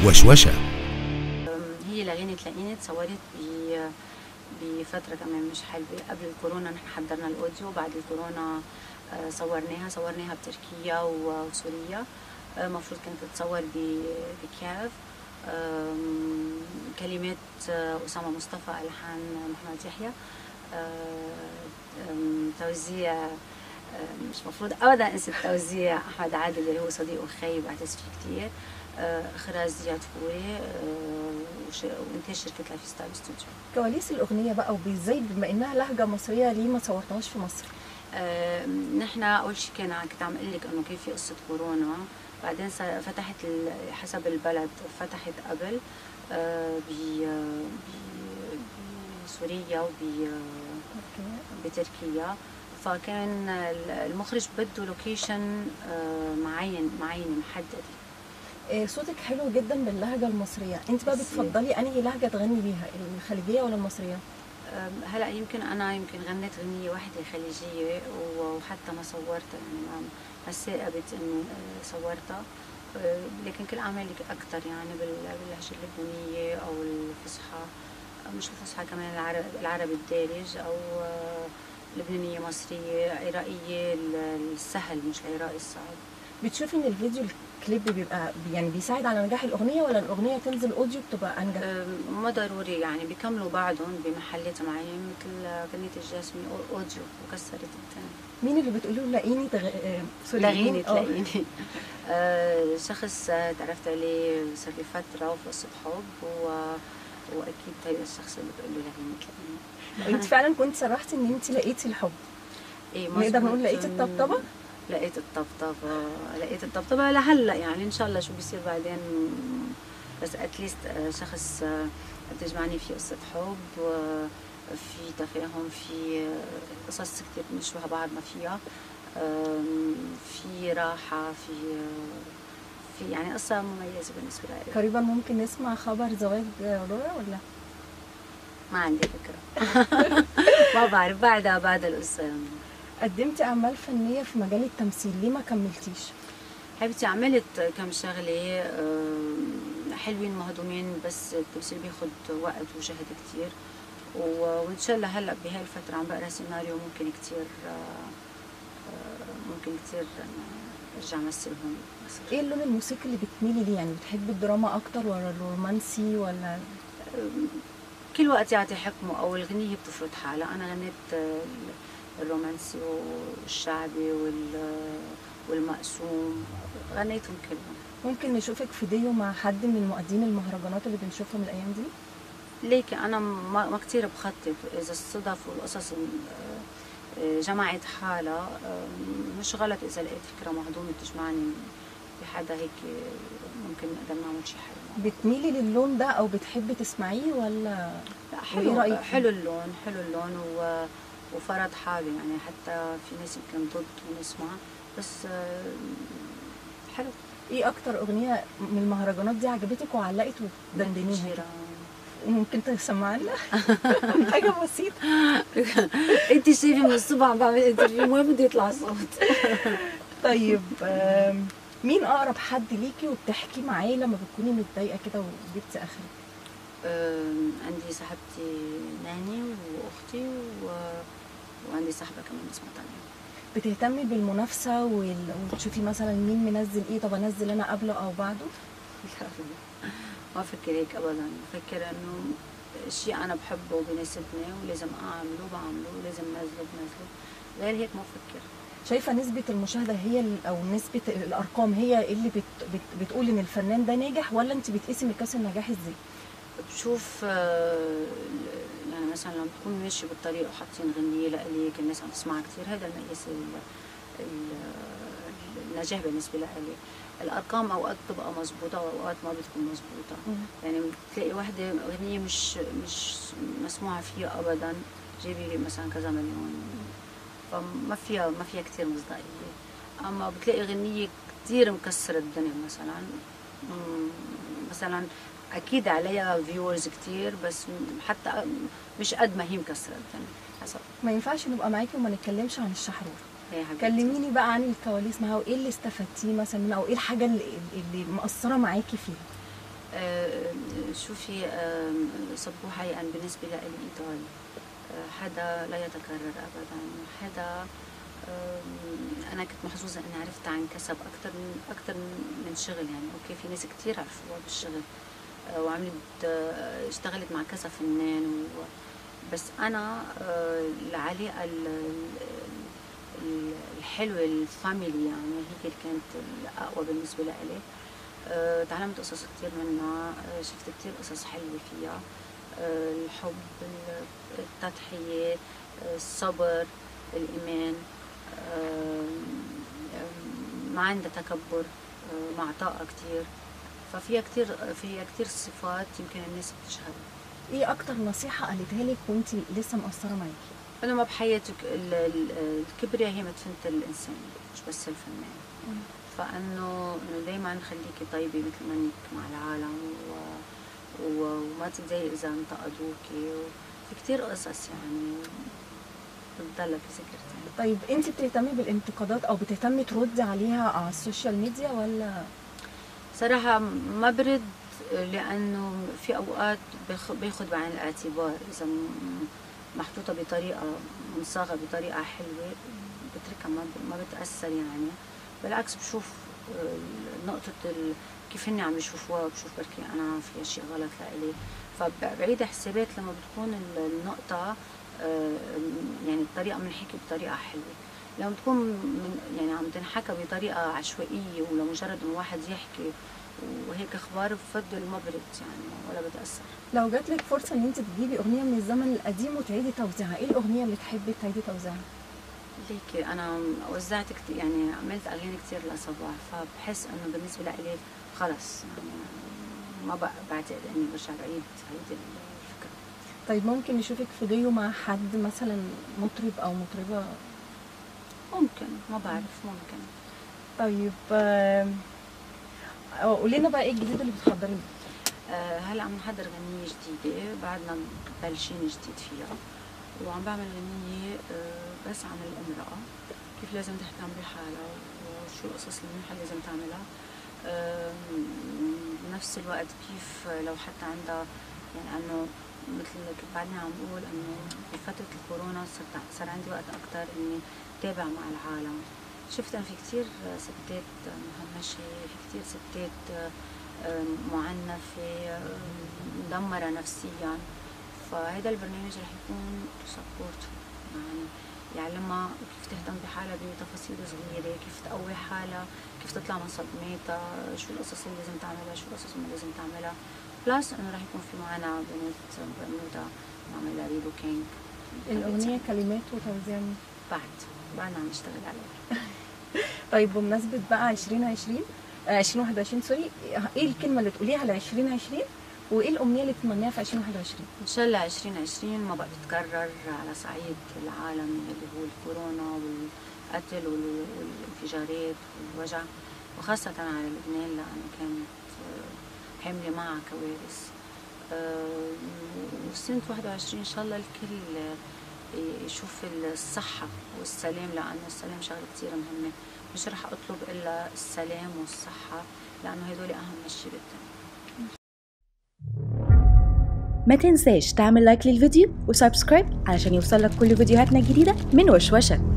وشوشة. هي لغيني تلاقيني تصورت بفترة كمان مش حلوة. قبل الكورونا نحن حضرنا الأوديو، بعد الكورونا صورناها بتركيا وسوريا. المفروض كانت تتصور بكييف. كلمات أسامة مصطفى، ألحان محمد يحيى، توزيع مش مفروض أبدا أنسى التوزيع أحمد عادل اللي هو صديق وخي بعتز فيه كتير. إخراج زياد فوري، وإنتاج شركة لايف ستايل ستوديو. كواليس الأغنية بقى وبإزاي بما إنها لهجة مصرية ليه ما صورتهاش في مصر؟ نحن أول شيء كنت عم أقول لك إنه كان في قصة كورونا، بعدين فتحت حسب البلد، فتحت قبل بسوريا بتركيا. فكان المخرج بده لوكيشن معين محدد. صوتك حلو جدا باللهجة المصرية، انت بقى بتفضلي انهي لهجة تغني بيها، الخليجية ولا المصرية؟ هلا يمكن غنيت غنية واحدة خليجية وحتى ما صورتها، يعني ما ثاقبت اني صورتها، لكن كل اعمالي اكثر يعني باللهجة اللبنانية او الفصحى، مش الفصحى كمان العربي الدارج، او لبنانية مصرية عراقية السهل مش العراقي الصعب. بتشوفي ان الفيديو الكليب بيبقى يعني بيساعد على نجاح الاغنيه، ولا الاغنيه تنزل اوديو بتبقى انجح؟ ما ضروري، يعني بيكملوا بعضهم بمحلات معينه، مثل غنية الجاسمي اوديو وكسرت الدنيا. مين اللي بتقولي له لاقيني لاقيني تلاقيني؟ شخص تعرفت عليه صار لي فتره وفي قصه حب، واكيد هذا الشخص اللي بتقول له لاقيني تلاقيني. انت فعلا كنت صرحتي ان انت لقيتي الحب؟ ايه، نقدر نقول لقيتي الطبطبه؟ لقيت الطبطبة لهلا، يعني ان شاء الله شو بيصير بعدين، بس اتليست شخص بتجمعني في قصة حب، وفي تفاهم، في قصص كتير بنشبه بعضنا فيها، في راحة، في يعني قصة مميزة بالنسبة لي. قريبا ممكن نسمع خبر زواج لورا ولا؟ ما عندي فكرة. ما بعرف، بعد القصة. قدمتي أعمال فنية في مجال التمثيل، ليه ما كملتيش؟ حبيبتي عملت كم شغلة حلوين مهضومين، بس التمثيل بياخد وقت وجهد كتير، وإن شاء الله هلأ بهاي الفترة عم بقرا سيناريو ممكن كتير أرجع أمثل هون. إيه اللون الموسيقي اللي بتميلي ليه؟ يعني بتحبي الدراما أكتر ولا الرومانسي ولا؟ كل وقت يعطي حكمه، أو الغنية بتفرض حالها. أنا غنيت الرومانسي والشعبي والمقسوم، غنيتهم كلهم. ممكن نشوفك في فيديو مع حد من المؤدين المهرجانات اللي بنشوفهم الايام دي؟ ليكي انا ما كثير بخطط، اذا الصدف والقصص جمعت حالها مش غلط اذا لقيت فكره مهضومه بتجمعني بحدا هيك ممكن نقدر نعمل شيء حلو. بتميلي للون ده او بتحبي تسمعيه ولا؟ لا، حلو اللون وفرض حاله، يعني حتى في ناس يمكن ضد ونسمع، بس حلو. ايه اكتر اغنيه من المهرجانات دي عجبتك وعلقت ودندنيها؟ ممكن تسمعي لنا حاجه بسيطه؟ انت شايفه من الصبح عم بعمل انترفيو، وين بده يطلع الصوت؟ طيب مين اقرب حد ليكي وبتحكي معاه لما بتكوني متضايقه كده وجبتي اخرك؟ عندي صاحبتي ناني واختي وعندي صاحبه كمان اسمها تانيا. بتهتمي بالمنافسه وتشوفي مثلا مين منزل ايه، طب انزل انا قبله او بعده؟ لا، ما بفكر هيك ابدا، بفكر انه شيء انا بحبه وبيناسبني ولازم بعمله ولازم بنزله، غير هيك ما بفكر. شايفه نسبه المشاهده هي او نسبه الارقام هي اللي بتقول ان الفنان ده ناجح، ولا انت بتقيسي مقياس النجاح ازاي؟ بشوف يعني مثلا لما تكون ماشي بالطريق وحاطين غنية لإليك الناس عم تسمعها كثير، هذا المقياس النجاح بالنسبة لإلي. الأرقام أوقات بتبقى مزبوطة وأوقات ما بتكون مزبوطة، يعني بتلاقي وحدة غنية مش مسموعة فيها أبدا، جايبة مثلا كذا مليون، فما فيها كثير مصداقية. أما بتلاقي غنية كثير مكسرة الدنيا، مثلا اكيد عليها فيورز كتير، بس حتى مش قد ما هي مكسره الدنيا. حسب. ما ينفعش نبقى معاكي وما نتكلمش عن الشحرور. حبيبتي كلميني بقى عن الكواليس معاها، وايه اللي استفدتيه مثلا منها، او ايه الحاجه اللي مأثره معاكي فيها؟ شوفي، صبوحة يعني بالنسبة لي إيطالي حدا لا يتكرر أبدا، حدا أنا كنت محظوظة إني عرفت عن كسب أكتر من شغل. يعني أوكي في ناس كتير عرفوها بالشغل وعملت اشتغلت مع كذا فنان بس أنا العلاقة الحلوة الفاميلي يعني هي اللي كانت الأقوى بالنسبة لي. تعلمت قصص كتير منها، شفت كتير قصص حلوة فيها، الحب، التضحية، الصبر، الإيمان، ما عندها تكبر، مع طاقة كتير. ففيها كتير صفات يمكن الناس بتشهد. ايه اكتر نصيحة قالتها لك وانت لسه مقصرة معاكي؟ انه ما بحياتك الكبرياء هي مدفنة الانسان مش بس الفنان. فانه دايما خليكي طيبة مثل ما انك مع العالم وما تتضايقي اذا انتقدوكي. في كتير قصص يعني بتضلك ذكرتها. طيب انت بتهتمي بالانتقادات او بتهتمي تردي عليها على السوشيال ميديا ولا؟ صراحة ما برد، لأنه في أوقات بياخد بعين الاعتبار إذا محطوطة بطريقة مصاغة بطريقة حلوة بتركها ما بتأثر يعني. بالعكس بشوف نقطة كيف هن عم يشوفوها، بشوف بركي أنا فيها شيء غلط لإلي، فبعيد حسابات لما بتكون النقطة يعني الطريقة منحكي بطريقة حلوة. لما بتكون يعني عم تنحكى بطريقة عشوائية ولمجرد إنه واحد يحكي وهيك اخبار، بفضل ما برد يعني ولا بتاثر. لو جات لك فرصه ان انت تجيبي اغنيه من الزمن القديم وتعيدي توزيعها، ايه الاغنيه اللي تحبي تعيدي توزيعها؟ ليكي انا وزعت كتير يعني عملت اغاني كتير لصباح، فبحس انه بالنسبه لي خلص يعني ما بعتقد اني برجع بعيد هيدي الفكره. طيب ممكن نشوفك في ديو مع حد مثلا مطرب او مطربه؟ ممكن، ما بعرف، ممكن. طيب قولي لنا بقى ايه الجديد اللي بتحضريه؟ هلا عم نحضر غنية جديدة، بعدنا بلشين جديد فيها، وعم بعمل غنية بس عن الامرأة، كيف لازم تهتم بحالها وشو القصص المنيحة اللي لازم تعملها. بنفس الوقت كيف لو حتى عندها يعني انه مثل كنت بعدني عم بقول انه بفترة الكورونا صار عندي وقت اكتر اني تابع مع العالم. شفت أنا في كتير ستات مهمشة، في كتير ستات معنفة، مدمرة نفسيا، فهذا البرنامج رح يكون سبورت يعني يعلمها كيف تهتم بحالها بتفاصيل صغيرة، كيف تقوي حالها، كيف تطلع من صدماتها، شو القصص اللي لازم تعملها، شو القصص اللي لازم تعملها. بلس انه رح يكون في معنا بنت بنوتة نعملها ريبوكينج. الأغنية كلمات وتوزيع بعدنا عم نشتغل عليها. طيب بمناسبة بقى 2021 سوري، ايه الكلمة اللي تقوليها ل 2020 وايه الأمنية اللي تتمنيها في 2021؟ ان شاء الله 2020 ما بقى تتكرر على صعيد العالم اللي هو الكورونا والقتل والانفجارات والوجع، وخاصة على لبنان لأنه كانت حاملة معها كوارث. وسنة 21 ان شاء الله الكل يشوف الصحة والسلام، لأنه السلام شغلة كتير مهمة. مش رح أطلب إلا السلام والصحة لأنه هدول أهم شيء بالدنيا. ما تنساش تعمل لايك للفيديو وسبسكرايب علشان يوصلك كل فيديوهاتنا الجديدة من وشوشة.